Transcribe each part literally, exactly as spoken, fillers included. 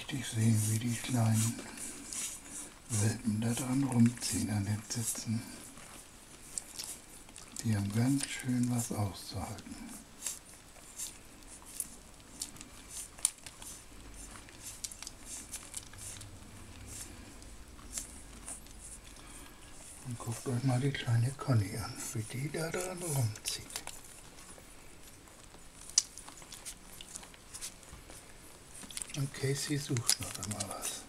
richtig sehen, wie die kleinen Welpen da dran rumziehen an den Sitzen. Die haben ganz schön was auszuhalten. Und guckt euch mal die kleine Conny an, wie die da dran rumzieht. Und Casey sucht noch einmal was.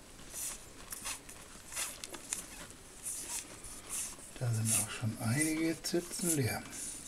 Da sind auch schon einige Sitzen leer.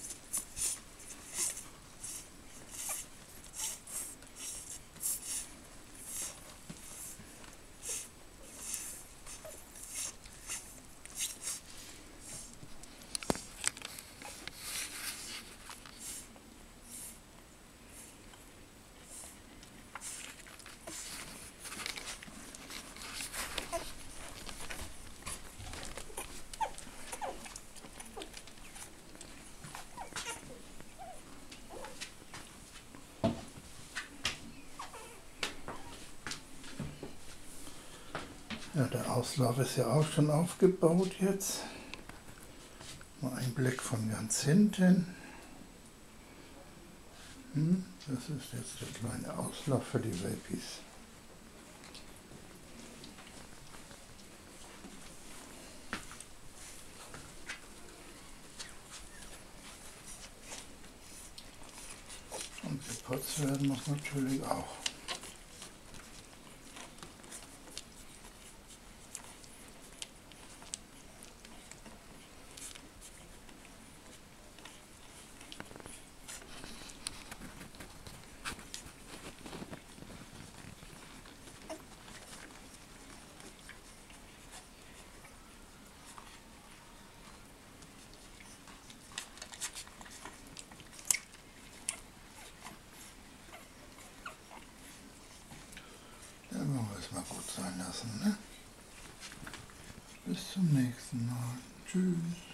Ja, der Auslauf ist ja auch schon aufgebaut jetzt. Mal ein Blick von ganz hinten. Hm, das ist jetzt der kleine Auslauf für die Welpis. Und geputzt werden muss natürlich auch. Dann wollen wir es mal gut sein lassen, ne? Bis zum nächsten Mal. Tschüss.